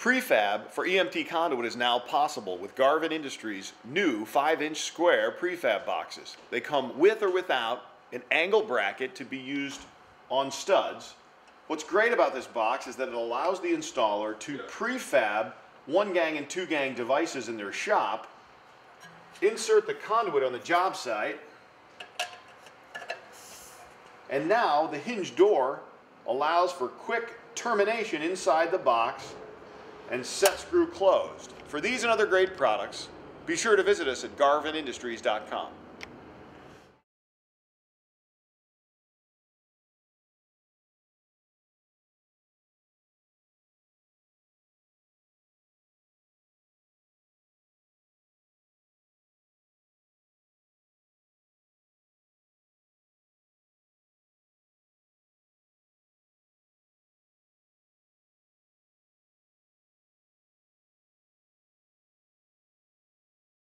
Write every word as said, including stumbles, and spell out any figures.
Prefab for E M T conduit is now possible with Garvin Industries' new five inch square prefab boxes. They come with or without an angle bracket to be used on studs. What's great about this box is that it allows the installer to prefab one gang and two gang devices in their shop, insert the conduit on the job site, and now the hinge door allows for quick termination inside the box and set screw closed. For these and other great products, be sure to visit us at garvin industries dot com.